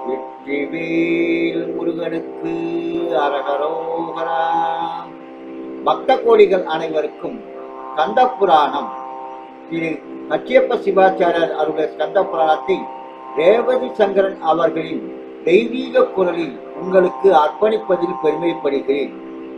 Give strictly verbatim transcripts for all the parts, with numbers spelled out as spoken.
வெற்றிவேல் முருகனுக்கு அரகரோகரா. பக்த கோடிகள் அனைவருக்கும் கந்த புராணம் திரு கச்சியப்ப சிவாச்சாரியர் அருளிய கந்த புராணத்தை ரேவதி சங்கரன் அவர்களின் தெய்வீக குரலில் உங்களுக்கு அர்ப்பணிப்பதில் பெருமைப்படுகிறேன்.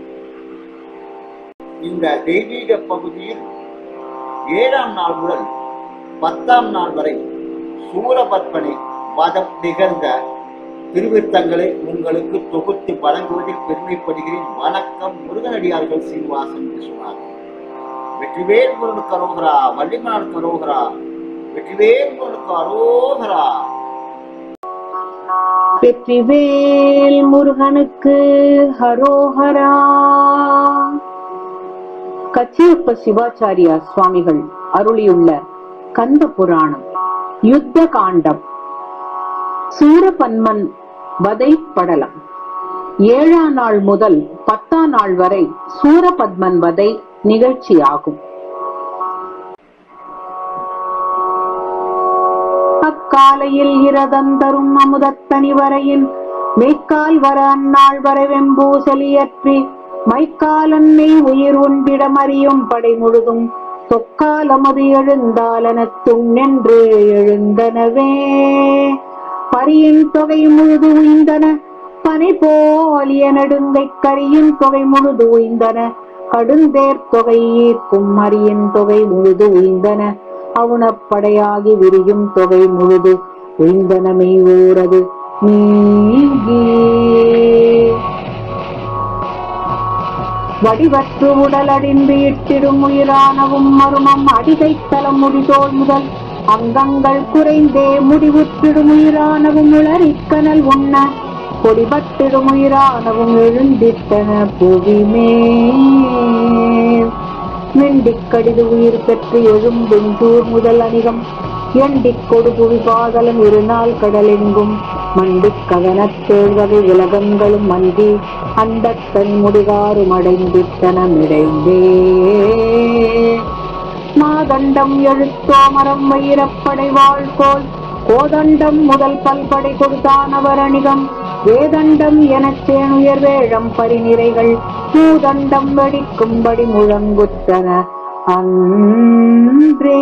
இந்த தெய்வீக பகுதியில் ஏழாம் நாள் முதல் பத்தாம் நாள் வரை சூரபத்மனை வதம் நிகழ்ந்த திருவிருத்தங்களை உங்களுக்கு தொகுத்து வழங்குவதில் பெருமைப்படுகிறேன். வணக்கம். முருகனடியார்கள் சீனிவாசன் பேசுவார். வெற்றிவேல் முருகனுக்கு அரோகரா, வள்ளிமலனுக்கு அரோகரா, வெற்றிவேல் முருகனுக்கு அரோகரா. வெற்றிவேல் முருகனுக்கு அரோகரா. கச்சியப்ப சிவாச்சாரியா சுவாமிகள் அருளியுள்ள கந்த புராணம் யுத்த காண்டம் சூரபன்மன் வதை படலம். ஏழாம் நாள் முதல் பத்தாம் நாள் வரை சூரபத்மன் வதை நிகழ்ச்சியாகும். அக்காலையில் இரதந்தரும் அமுதத்தனி வரையின் மெய்க்கால் வர அந்நாள் வரை வெம்பூ செலியற்றி மைக்கால் அன்னை உயிர் உண்டிடம் அறியும் படை முழுதும் தொக்காலமது எழுந்தாலன துண்ணென்று எழுந்தனவே. பரியின் தொகை முழுது உய்ந்தன பனை போலிய நெடுங்கை கரியின் தொகை முழுது உய்ந்தன கடுந்தேர் தொகை ஈர்க்கும் அரியின் தொகை முழுது உய்ந்தன அவுணப்படையாகி விரியும் தொகை முழுது உய்ந்தனமே ஊரது நீங்கி. வடிவற்று உடல் அடிந்து இட்டிடும் உயிரானவும் மருமம் அடிகைத்தலம் முடிதோல் முதல் அங்கங்கள் குறைந்தே முடிவுற்றிடும் உயிரானவும் உளறிக்கனல் உண்ண கொடிபட்டிடும் உயிரானவும் எழுந்திட்டன புவிமேல். மெண்டிக் கடிது உயிர் பெற்று எழும்பும் தூர் முதல் அணிகம் எண்டிக் கொடு புவி பாதலம் இருநாள் கடலெங்கும் மண்டிக் கவனத் தேழ்வகை உலகங்களும் மந்தி அண்டத்தனி முடிகாரும் அடைந்திட்டனமிடைந்தே. மாதண்டம் எழுத்தோமரம் வைரப்படை வாழ்கோள் கோதண்டம் முதல் பல்படை கொடுத்தானவர் அணிகம் வேதண்டம் எனச் சேனுயர் வேழம் பரிநிறைகள் பூதண்டம் வெடிக்கும்படி முழங்குத்தன அன்றே.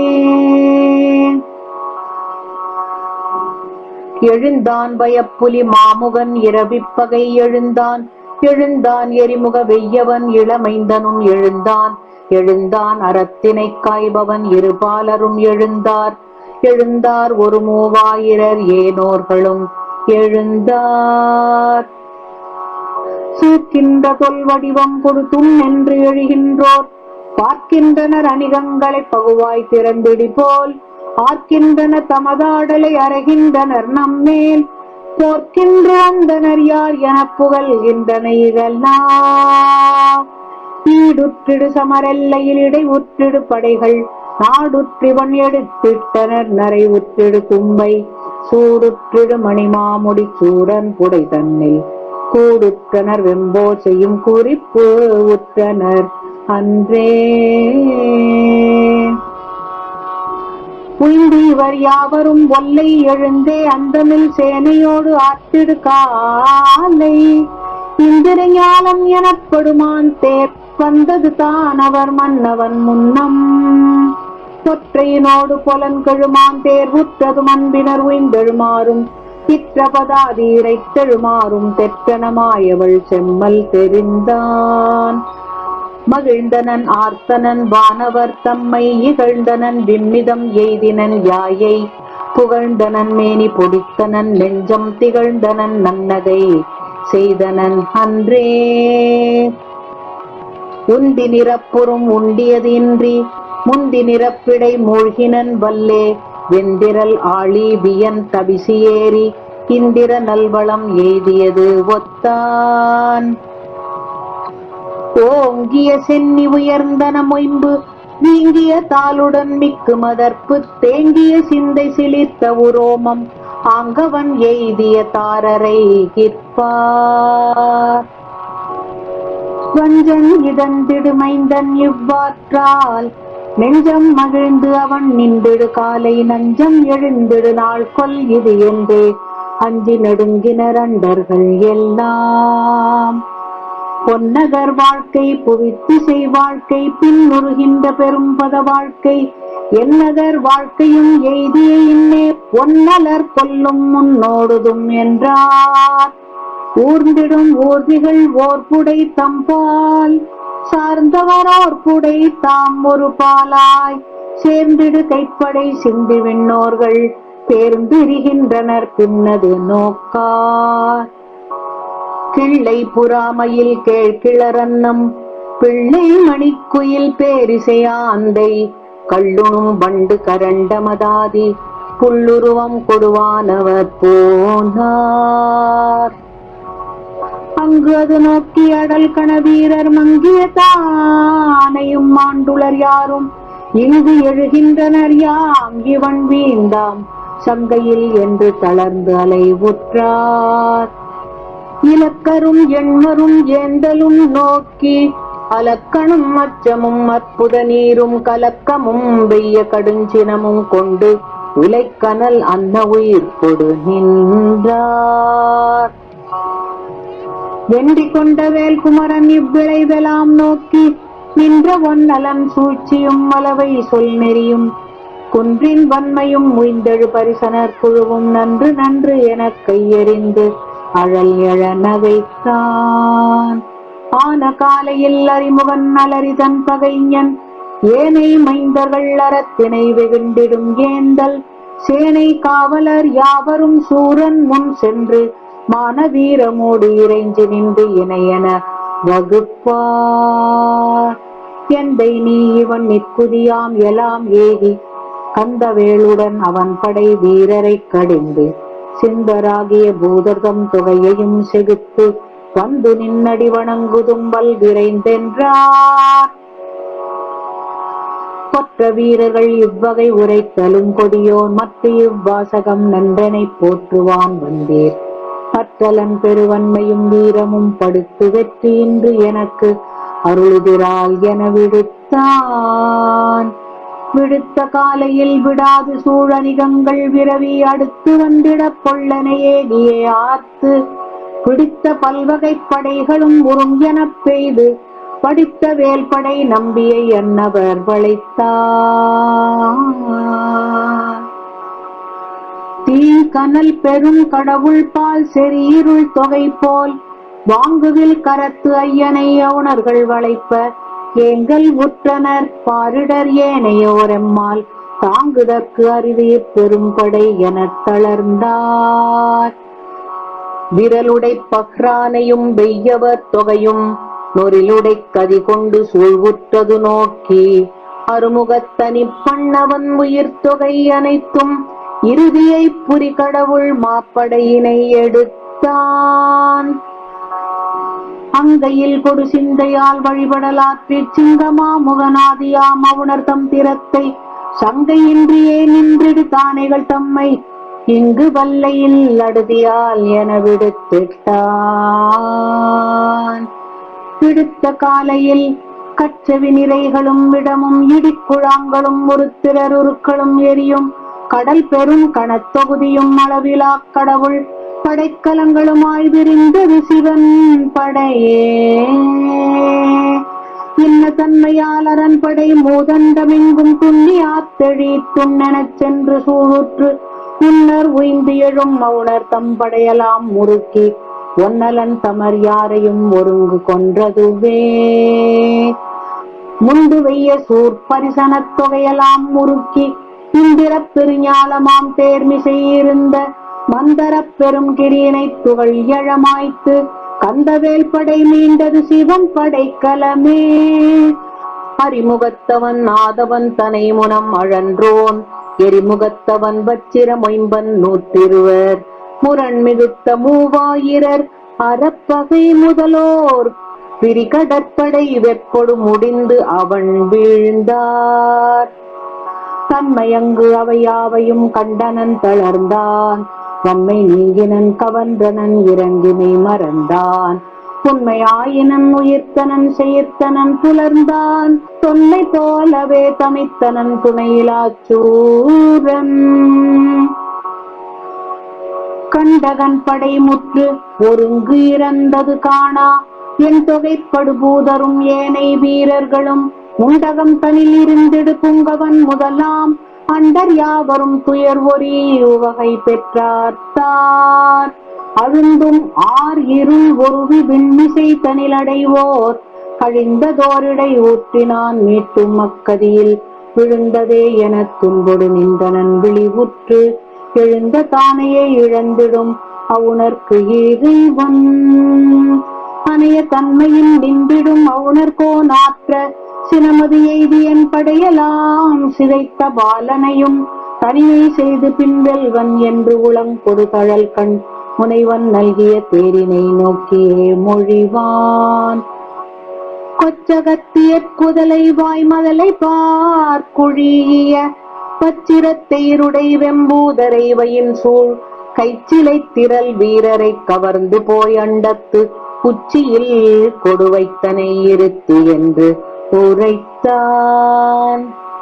எழுந்தான் பயப்புலி மாமுகன் இரவிப்பகை எழுந்தான் எழுந்தான் எரிமுக வெய்யவன் இளமைந்தனும் எழுந்தான் எழுந்தான் அறத்தினை காய்பவன் இருபாலரும் எழுந்தார் எழுந்தார் ஒரு மூவாயிரர் ஏனோர்களும் எழுந்தார். சூக்கின்ற தொல் வடிவம் கொடுத்தும் என்று எழுகின்றோர் பார்க்கின்றனர் அணிகங்களை பகுவாய் திறந்திடி போல் ஆர்க்கின்றன தமதாடலை அறைகின்றனர் நம்மேல் போர்க்கின்ற அந்தனர் யார் என புகழ்கின்றன இதெல்லாம். ஈடுற்றிடு சமரெல்லையில் இடை உற்றிடு படைகள் நாடுற்றிவன் எடுத்திட்டனர் நரை உற்றிடு தும்பை சூடுற்றிடு மணிமாமுடி சூரன் புடை தன்னில் கூடுற்றனர் வெம்போ செய்யும் குறிப்பு உற்றனர் அன்றே. உய்ந்தீவர் யாவரும் ஒல்லை எழுந்தே அந்தமில் சேனையோடு ஆற்றிடு காலை இந்திர ஞானம் எனப்படுமான் தேர் வந்தது தான் அவர் மன்னவன் முன்னம் தொற்றையினோடு பொலன் கெழுமான் தேர் உற்றது மண்பினர் உய்ந்தெழுமாறும் சித்திரபதாதீரை தெழுமாறும் தெற்றனமாயவள் செம்மல் தெரிந்தான். மகிழ்ந்தனன் ஆர்த்தனன் வானவர் தம்மை இகழ்ந்தனன் விம்மிதம் எய்தினன் யாயை புகழ்ந்தனன் மேனி பொடித்தனன் நெஞ்சம் திகழ்ந்தனன் நன்னதை செய்தனன் அன்றே. உண்டி நிறப்புறும் உண்டியது இன்றி முந்தி நிறப்பிடை மூழ்கினன் வல்லே வெந்திரல் ஆழி வியன் தபிசியேறி இந்திர நல்வளம் எய்தியது ஒத்தான். ஓங்கிய சென்னி உயர்ந்தன மொயம்பு வீங்கிய தாளுடன் மிக்கு மதர்ப்பு தேங்கிய சிந்தை சிலிர்த்த உரோமம் ஆங்கவன் எய்திய தாரரை கிற்பார். வஞ்சன் இதந்திடு மைந்தன் இவ்வாற்றால் நெஞ்சம் மகிழ்ந்து அவன் நின்றிடு காலை நஞ்சம் எழுந்திடு நாள் கொல் இது என்றே அஞ்சி நடுங்கினர் அண்டர்கள் எல்லாம். பொன்னகர் வாழ்க்கை புவித்திசை வாழ்க்கை பின்னுறுகின்ற பெரும்பத வாழ்க்கை என்னகர் வாழ்க்கையும் எய்திய இன்னே பொன்னலர் கொல்லும் முன்னோடுதும் என்றார். ஊர்ந்திடும் ஊர்திகள் ஓர்புடை தம்பால் சார்ந்தவர் ஓர்புடை தாம் ஒரு பாலாய் சேர்ந்திடு கைப்படை சிந்தி விண்ணோர்கள் தேர்ந்திருகின்றனர் பின்னது நோக்கார். கிள்ளை புறாமையில் கேழ்கிளரன்னம் பிள்ளை மணிக்குயில் பேரிசையாந்தை கள்ளுணும் வண்டு கரண்டமதாதி புல்லுருவம் கொடுவானவர் போனார். அங்கு அது நோக்கி அடல் கணவீரர் மங்கிய தானையும் மாண்டுளர் யாரும் இங்கு எழுகின்றனர் யாம் இவன் வீந்தாம் சங்கையில் என்று தளர்ந்து அலைவுற்றார். இலக்கரும் எண்மரும் ஏந்தலும் நோக்கி அலக்கணும் அச்சமும் அற்புத நீரும் கலக்கமும் வெய்ய கடுஞ்சினமும் கொண்டு உலைக்கனல் அன்ன உயிர் கொடு நின்றார். வெண்டி கொண்ட வேல்குமரன் இவ்விளைவெல்லாம் நோக்கி நின்ற ஒன்னலன் சூழ்ச்சியும் மலவை சொல் நெறியும் குன்றின் வன்மையும் முய்ந்தெழு பரிசனர் குழுவும் நன்று நன்று எனக் கையெறிந்து அழல் எழ நகைத்தான். ஆன காலையில் அறிமுகன் அலரிதன் பகைஞன் ஏனை மைந்தர்கள் அறத்தினை வெகுண்டிடும் ஏந்தல் சேனை காவலர் யாவரும் சூரன் முன் சென்று மான வீரமோடு இறைஞ்சி நின்று இணையென வகுப்பார். எந்தை நீ இவன் நிற்குதியாம் எலாம் ஏகி கந்தவேளுடன் அவன் படை வீரரை கடிந்து சிந்தராகிய பூதர்தம் தொகையையும் செகுத்து வந்து நின்னடி வணங்குதும்பல் விரைந்தென்றார். கொற்ற வீரர்கள் இவ்வகை உரைத்தலும் கொடியோன் மற்ற இவ்வாசகம் நன்றனை போற்றுவான் வந்தேர். பற்றலன் பெருவன்மையும் வீரமும் படுத்து வெற்றி இன்று எனக்கு அருளுதிரால் என விடுத்தான். விடுத்த காலையில் விடாது சூழனிகங்கள் விரவி அடுத்து வந்திட பொள்ளனை ஏகியே ஆர்த்து பிடித்த பல்வகை படைகளும் உறும் எனப் பெய்து படித்த வேல்படை நம்பியை அன்னவர் வளைத்தார். தீ கனல் பெரும் கடவுள் பால் செறியிருள் தொகை போல் வாங்குவில் கரத்து ஐயனை யவுணர்கள் வளைப்ப எங்கள் உற்றனர் பாரிடர் ஏனையோரெம்மால் தாங்குதற்கு அரிதே பெரும்படை எனத் தளர்ந்தார். விரலுடை பக்ரானையும் வெய்யவர் தொகையும் நொரிலுடை கதி கொண்டு சூழ்வுற்றது நோக்கி அருமுகத்தனி பண்ணவன் உயிர் தொகை அனைத்தும் இறுதியை புரி கடவுள் மாப்படையினை எடுத்தான். அங்கையில் கொடு சிந்தையால் வழிபடலாற்றி சிங்கமா முகநாதியாம் அவுணர்தம் திறத்தை சங்கையின்றியே நின்றிடு தானைகள் தம்மை இங்கு வல்லையில் அடுதியால் என விடுத்திட்டான். விடுத்த காலையில் கச்சவி நிறைகளும் விடமும் இடிக்குழாங்களும் ஒரு திரருக்களும் எரியும் கடல் பெரும் கணத்தொகுதியும் அளவிலா கடவுள் படைக்கலங்களுமாய் விரிந்தது சிவன் படையே. இன்ன தன்மையால் அரன் படை மூதண்டமெங்கும் துண்ணியாத்தெழி துண்ணெனச் சென்று சூழுற்று முன்னர் உய்ந்து எழும் மவுணர் தம்படையலாம் முறுக்கி ஒன்னலன் தமர் யாரையும் ஒருங்கு கொன்றதுவே. முந்து வெய்ய சூர் பரிசனத் தொகையலாம் முறுக்கி இந்திர பெருஞாலமாம் தேர்மிசை இருந்த மந்தர பெரும் கிரியினை துகள் எழமாய்த்து கந்தவேல் படை மீண்டது சிவன் படைக்கலமே. அறிமுகத்தவன் ஆதவன் தனை முனம் அழன்றோன் எரிமுகத்தவன் வச்சிர மொயம்பன் நூற்றிருவர் முரண் மிகுத்த மூவாயிரர் அறப்பகை முதலோர் பிரிகடற்படை வெற்பொடு முடிந்து அவன் வீழ்ந்தார். தன்மையங்கு அவையாவையும் கண்டனன் தளர்ந்தான் தன்மை நீங்கினன் கவன்றனன் இறங்கினை மறந்தான் உண்மையாயினன் உயிர்த்தனன் செயத்தனன் புலர்ந்தான் தொன்மை போலவே தமித்தனன் துணையிலாச்சூரன். கண்டகன் படை முற்று ஒருங்கு இறந்தது காணா என் தொகைப்படு பூதரும் ஏனை வீரர்களும் முண்டகம் தனில் இருந்திடு புங்கவன் முதலாம் அண்டர் யாவரும் துயர் ஒரீ உவகை பெற்றார் அழுந்தும் ஆர் இருள் ஒருவி விண்மிசை தனிலடைவோர் கழிந்ததோரிடை ஊற்றினான் மீட்டும் மக்கதியில் விழுந்ததே எனத் துன்பொடு நின்றனன் விழிவுற்று எழுந்த தானையை இழந்திடும் அவுணர்க்கு இறைவன் அணைய தன்மையில் நின்றிடும் அவுணர்கோ நாற்ற சினமது எய்தியன் படையலாம் சிதைத்த பாலனையும் தனியை செய்து பின்வெல்வன் என்று உளங்கொடு தழல் கண் முனைவன் நல்கிய தேரினை நோக்கியே மொழிவான் கொச்சகத்திய குதலை வாய்மதலை பார்க்குழிய பச்சிரத்தெயருடை வெம்பூதரை வயின் சூழ் கைச்சிலை திரள் வீரரை கவர்ந்து போய் அண்டத்து உச்சியில் கொடுவைத்தனை இருத்தி என்று உரைத்தான்.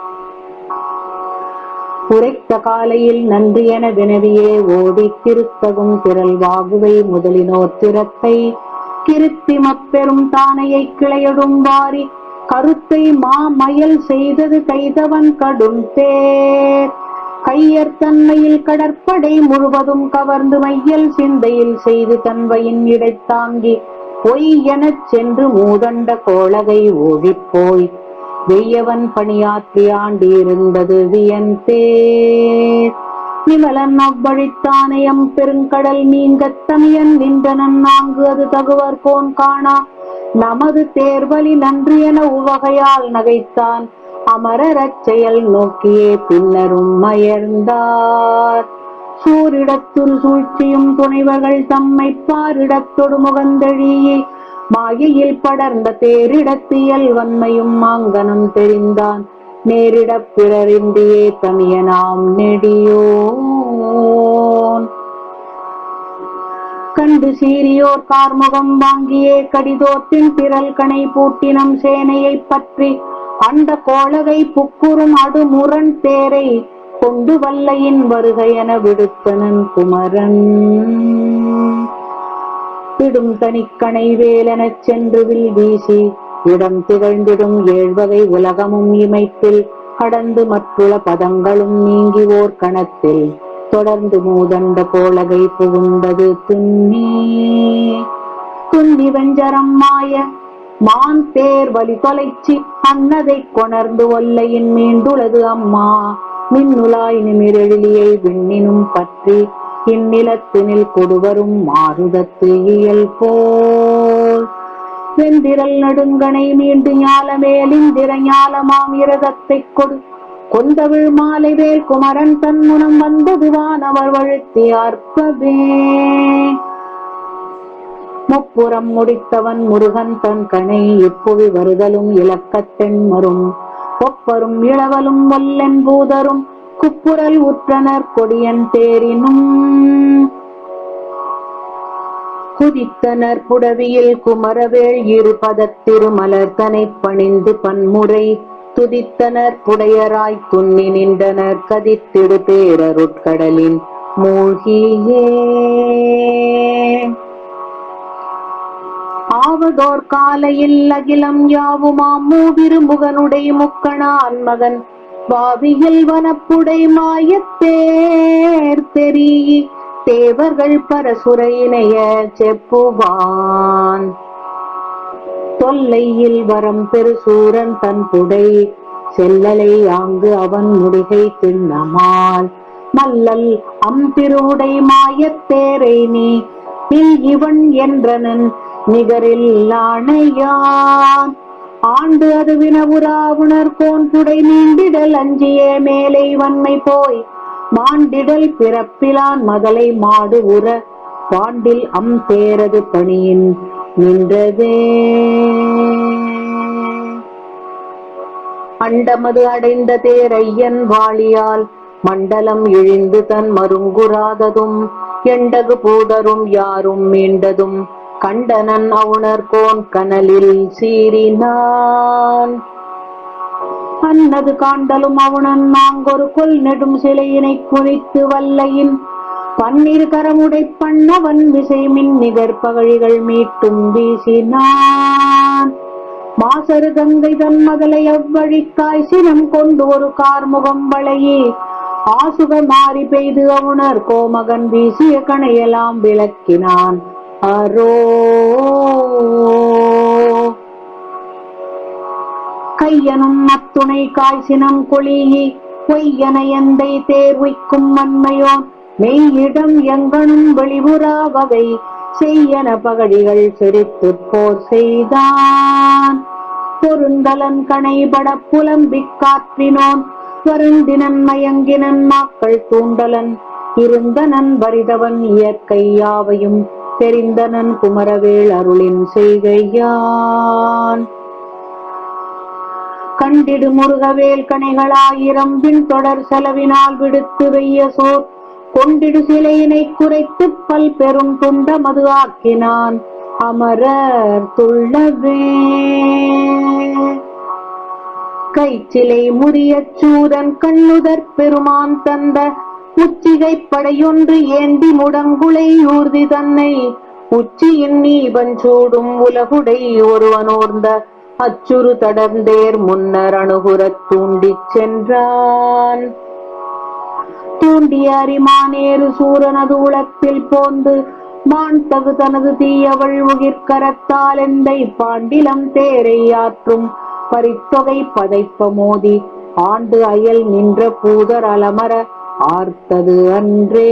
உரைத்த காலையில் நன்றி என வினவியே ஓடி திருத்தகும் திரள் வாகுவை முதலினோர் திறத்தை கிருத்தி மப்பெரும் தானையை கிளையடும் வாரி கருத்தை மா மயல் செய்தது கைதவன் கடும் தேர் கையர் தன்மையில் கடற்படை முழுவதும் கவர்ந்து மையல் சிந்தையில் செய்து தன்வையின் இடைத்தாங்கி பொய் எனச் சென்று மூதண்ட கோளகை ஓடிப்போய் வெய்யவன் பணியாற்றி ஆண்டியிருந்தது வியந்தேர் நிமலன் அவ்வழித்தானயம் பெருங்கடல் நீங்கத் தமியன் நின்றனன் நான்கு அது தகுவர் கோன் காணா நமது தேர்வலி நன்றி என உவகையால் நகைத்தான் அமரரச் செயல் நோக்கியே பின்னரும் மயர்ந்தார் சூரிடத்துள் சூழ்ச்சியும் துணைவர்கள் தம்மை பாரிடத்தொடு முகந்தழியே மாயையில் படர்ந்த தேரிடத்தியல் வன்மையும் மாங்கனம் தெரிந்தான் நேரிடப் பிறரின்றியே தமியனாம் நெடியோன் கண்டு சீரியோர் கார்முகம் வாங்கியே கடிதோத்தின் திரள் கணை பூட்டினம் சேனையை பற்றி அந்த கோளகை புக்குறும் அடுமுரண் தேரை கொண்டு வல்லையின் வருகை என விடுத்தனன் குமரன் விடும் தனிக்கணை வேலெனச் சென்று வில் வீசி இடம் திகழ்ந்திடும் ஏழ்வகை உலகமும் இமைப்பில் கடந்து மற்றுள்ள பதங்களும் நீங்கி ஓர் கணத்தில் தொடர்ந்து மூதண்ட கோளகை புகுந்தது துன்னி துன்னி வெஞ்சரம் மாய மான் தேர் வலி தொலைச்சி அன்னதை கொணர்ந்து ஒல்லையின் மீண்டுள்ளது அம்மா மின்னுலாய் நிமிரெழிலியை விண்ணினும் பற்றி இந்நிலத்தினில் கொடுவரும் மாறுதத்து இயல் போல் வெந்திரல் நடுங்கனை மீண்டு ஞாலமேலிந்திர ஞாலமாம் இரதத்தை கொடு கொந்தவிழ் மாலை வேல் குமரன் தன் முனம் வந்ததுவான் அவர் வழுத்தி ஆர்ப்பவே முப்புறம் முடித்தவன் முருகன் தன் கணை இப்புவி வருதலும் இலக்கத்தென் மரும் ஒப்பரும் இளவலும் வல்லென் பூதரும் குப்புரல் உற்றனர் கொடியன் தேரினும் குதித்தனர் புடவியில் குமரவேள் இருபதத் திருமலர் தனை பணிந்து பன்முறை துதித்தனர் புடையராய் துன்னி நின்றனர் கதித்திடு பேரருட்கடலின் மூழ்கியே ஆவதோர் காலையில் அகிலம் யாவுமாம் மூவிருமுகனுடைய முக்கணான் மகன் வாவியில் வனப்புடை மாயத்தேர் தெரிய தேவர்கள் பரசுரையினைய செப்புவான் தொல்லையில் வரம் பெருசூரன் தன் புடை செல்லலை ஆங்கு அவன் முடிகை திண்ணமால் மல்லல் அம்பிருவுடை மாயத்தேரை நீ இவன் என்றனன் நிகரில் ஆணையான் ஆண்டு அது வினவுராவுணர் கோன் புடை நீண்டிடல் அஞ்சியே மேலை வன்மை போய் மாண்டிடல் பிறப்பிலான் மதலை மாடு உற பாண்டில் அம் தேரது பணியின் நின்றதே அண்டமது அடைந்த தேரையன் வாளியால் மண்டலம் இழிந்து தன் மருங்குறாததும் எண்டகு பூதரும் யாரும் மீண்டதும் கண்டனன் அவுணர் கோன் கனலில் சீறினான் அன்னது காண்டலும் அவுணன் நாங்கொரு கொல் நெடும் சிலையினை குறித்து வல்லையின் பன்னிரு கரமுடை பண்ணவன் விசைமின் நிகர் பகழிகள் மீட்டும் வீசினான். மாசரு கங்கை தன் மதலை அவ்வழிக்காய் சினம் கொண்டு ஒரு கார்முகம் வளையே ஆசுக மாறி பெய்து அவுணர் கோமகன் வீசிய கணையெல்லாம் விளக்கினான் அரோ. கையனும் அத்துணை காய்ச்சினம் கொளியி பொய்யன எந்தை தேர்வைக்கும் வன்மையோன் மெய்யிடம் எங்கனும் வெளிபுறாவவை செய்யன பகடிகள் சிரித்து போர் செய்தான். பொருந்தலன் கணைபட புலம்பிக் காற்றினோன் வருந்தினன் மயங்கினன் மாக்கள் தூண்டலன் இருந்தனன் வரிதவன் இயற்கை யாவையும் தெரிந்தனன் குமரவேள் அருளின் செய்கையான். கண்டிடு முருகவேல் கணைகளாயிரம் பின் தொடர் செலவினால் விடுத்து வெய்ய சோர் கொண்டிடு சிலையினை குறைத்து பல் பெரும் துண்ட மது ஆக்கினான் அமரர் துள்ளவே. கைச்சிலை முறிய சூரன் கண்ணுதற் பெருமான் தந்த உச்சிகை படையொன்று ஏந்தி முடங்குளை ஊர்தி தன்னை உச்சியின் நீபஞ்சூடும் உலகுடை ஒருவனோர்ந்த அச்சுறு தடர்ந்தேர் முன்னர் அணுகுறத் தூண்டிச் சென்றான். தூண்டிய அரிமானேறு சூரனது உளத்தில் போந்து மான் தகு தனது தீயவள் உயிர்கரத்தால் எந்தை பாண்டிலம் தேரை ஆற்றும் பரித்தொகை பதைப்ப மோதி ஆண்டு அயல் நின்ற பூதர் அலமர ஆர்த்தது அன்றே.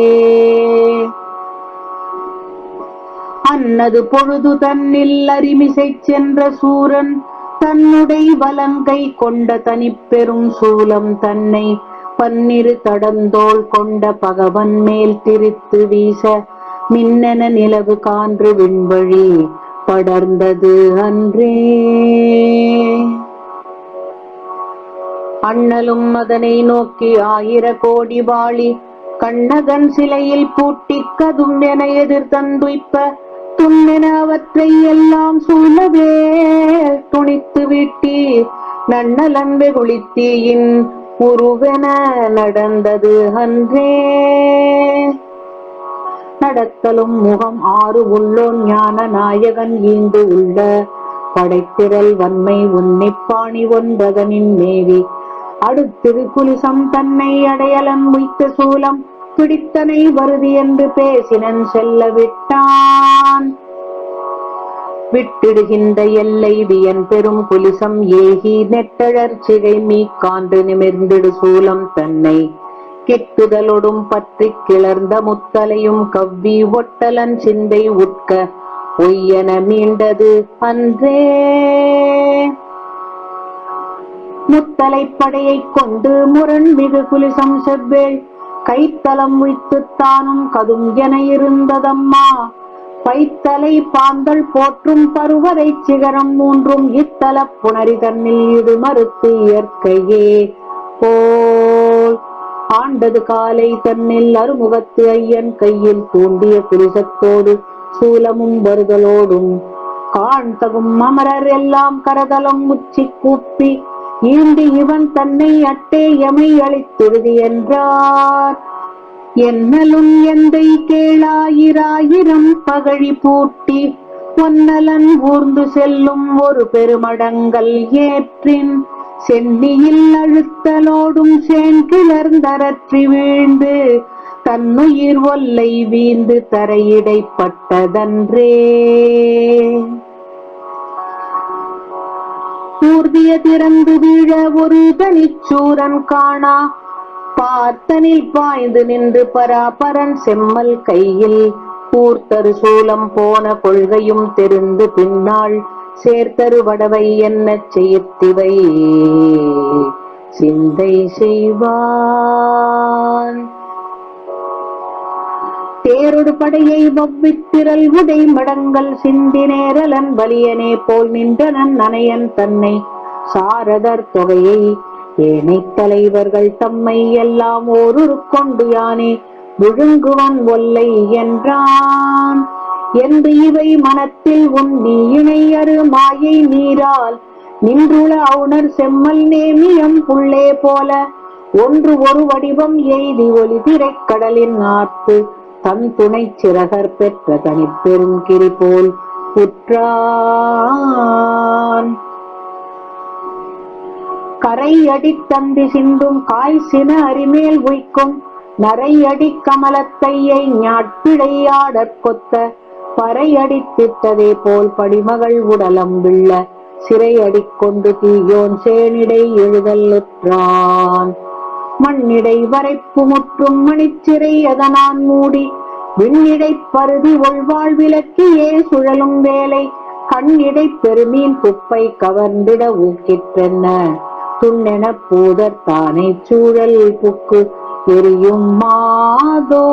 அன்னது பொழுது தன்னில் அரிமிசை சென்ற சூரன் தன்னுடை வலங்கை கொண்ட தனிப்பெரும் சூலம் தன்னை பன்னிரு தடந்தோள் கொண்ட பகவன் மேல் திரித்து வீச மின்னென நிலவு கான்று விண்வழி படர்ந்தது அன்றே. அண்ணலும் அதனை நோக்கி ஆயிர கோடி வாழி கண்ணகன் சிலையில் பூட்டி கதும் என எதிர் தந்துய்ப்ப துண்ணென அவற்றை எல்லாம் சூழவே துணித்து விட்டி நன்னலன் வெகுளித்தீயின் உருவென நடந்தது அன்றே. நடத்தலும் முகம் ஆறு உள்ளோன் ஞான நாயகன் ஈந்து உள்ள படைத்திரல் வன்மை உன்னிப்பாணி ஒன்றதனின் மேவி அடுத்திரு குலிசம் தன்னை அடையலன் உய்த்த சூலம் பிடித்தனை வருதி என்று பேசினன் செல்ல விட்டான். விட்டிடுகின்ற எல்லை வியன் பெரும் குலிசம் ஏகி நெட்டழற் சிகை மீக்காண்டு நிமிர்ந்திடு சூலம் தன்னை கிட்டுதலொடும் பற்றி கிளர்ந்த முத்தலையும் கவ்வி ஒட்டலன் சிந்தை உட்க பொய்யென மீண்டது அன்றே. முத்தலை படையை கொண்டு முரண் மிகு குலிசம் செவ்வேள் கைத்தலம் உய்த்து தானும் கதும் என இருந்ததம்மா. பைத்தலை பாந்தல் போற்றும் பருவரை சிகரம் மூன்றும் இத்தல புணரி தன்னில் இது மறுத்து இயற்கையே போல் ஆண்டது காலை தன்னில் அருமுகத்து ஐயன் கையில் தூண்டிய குலிசத்தோடு சூலமும் வருதலோடும் காண் தகும் அமரர் எல்லாம் கரதலம் உச்சி கூப்பி ஈண்டி இவன் தன்னை அட்டே எமை அளித்திருதி என்றார். என்னலும் எந்தை கேளாயிராயிரம் பகழி பூட்டி பொன்னலன் ஊர்ந்து செல்லும் ஒரு பெருமடங்கள் ஏற்றின் சென்னியில் அழுத்தலோடும் சேன் கிளர்ந்தரற்றி வீழ்ந்து தன்னுயிர் ஒல்லை வீந்து தரையிடைப்பட்டதன்றே. ஊர்திய திறந்து வீழ ஒரு தனிச்சூரன் காணா பார்த்தனில் பாய்ந்து நின்று பராபரன் செம்மல் கையில் கூர்த்தரு சூலம் போன கொள்கையும் தெரிந்து பின்னாள் சேர்த்தரு வடவை என்ன செய்யத்திவை சிந்தை செய்வான். தேரொடு படையை வவ்வித்திரல் உடை மடங்கள் சிந்தி நேரலன் வலியனே போல் நின்றனன் நனையன் தன்னை சாரதர் தொகையை ஏனை தலைவர்கள் தம்மை எல்லாம் ஓருரு கொண்டு யானே விழுங்குவன் ஒல்லை என்றான். என்று இவை மனத்தில் உண்ணி இணை அரு மாயை நீரால் நின்றுள அவுணர் செம்மல் நேமியம் புள்ளே போல ஒன்று ஒரு வடிவம் எய்தி ஒளி திரைக்கடலின் ஆர்த்து தன் துணை சிறகர் பெற்ற தனிப்பெரும் கிரி போல் உற்றான். கரை அடித்தந்தி சிந்தும் காய் சின அரிமேல் உய்க்கும் நரை அடி கமலத்தையை ஞாட்பிழையாடற் கொத்த பறை அடித்திட்டதே போல் படிமகள் உடலம் விள்ள சிறை அடிக்கொண்டு தீயோன் சேனிடை எழுதல் உற்றான். மண்ணிடை வரைப்பு முற்றும் மணிச்சிறை அதனான் மூடி விண்ணிடை பருதி ஒள்வாள் விளக்கியே சுழலும் வேலை கண்ணிடை பெருமீன் குப்பை கவர்ந்திட ஊக்கிற்றென்ன துண்ணென பூதர் தானே சூழல் புக்கு எரியும் மாதோ.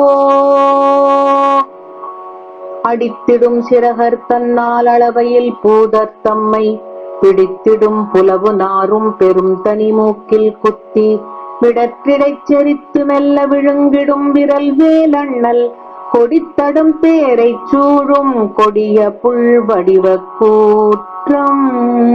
அடித்திடும் சிறகர் தன்னால் அளவையில் பூதர் தம்மை பிடித்திடும் புலவு நாரும் பெரும் தனி மூக்கில் குத்தி விடற்றிடைச் செரித்து மெல்ல விழுங்கிடும் விரல் வேலண்ணல் கொடித்தடும் தேரை சூழும் கொடிய புல்வடிவ கூற்றம்.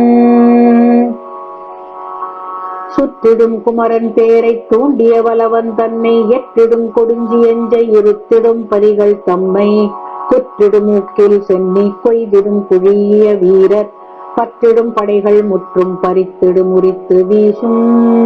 சுற்றிடும் குமரன் தேரை தூண்டிய வலவன் தன்னை எட்டிடும் கொடுஞ்சி எஞ்ச இருத்திடும் பரிகள் தம்மை குற்றிடும் மூக்கில் சென்னி கொய்திடும் குழிய வீரர் பற்றிடும் படைகள் முற்றும் பறித்திடும் உரித்து வீசும்.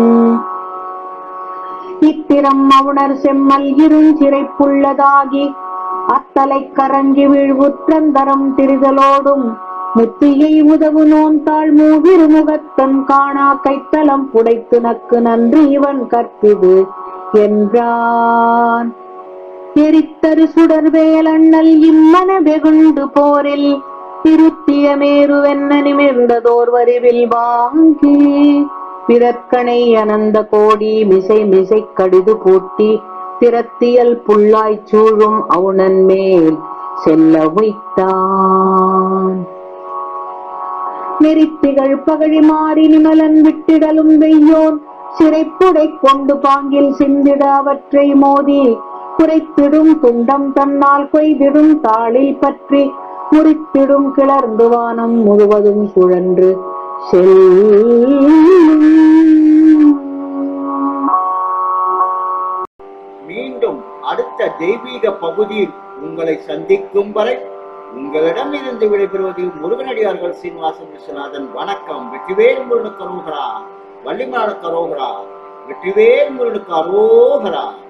இத்திரம் அவுணர் செம்மல் இருஞ்சிறைப்புள்ளதாகி அத்தலை கரங்கி வீழ்வுற்றந்தரம் திரிதலோடும் முத்தியை உதவு நோன்தாள் மூவிருமுகத்தன் காணா கைத்தலம் புடைத்து நக்கு நன்றி இவன் கற்பிது என்றான். எரித்தரு சுடர் வேலண்ணல் இம்மன வெகுண்டு போரில் திருத்திய மேருவென்ன நிமிர்ந்ததோர் வரிவில் வாங்கி பிறற்கனை அனந்த கோடி மிசை மிசை கடிது பூட்டி திறத்தியல் புல்லாய்ச் சூழும் அவுணன் மேல் செல்ல வைத்தான். நெறித்திகள் பகழி மாறி நிமலன் விட்டிடலும் வெய்யோன் சிறைப்புடை கொண்டு பாங்கில் சிந்திட அவற்றை மோதி குறைத்திடும் துண்டம் தன்னால் கொய்திடும் தாளில் பற்றி முறித்திடும் கிளர்ந்து வானம் முழுவதும் சுழன்று செல்லும். மீண்டும் அடுத்த தெய்வீக பகுதியில் உங்களை சந்திக்கும் வரை உங்களிடம் இருந்து விடைபெறுவது முருகனடியார்கள் சீனிவாசன் விஸ்வநாதன். வணக்கம். வெற்றிவேல் முருகனுக்கு அரோகரா. வள்ளிமலானுக்கு அரோகரா. வெற்றிவேல் முருகனுக்கு அரோகரா.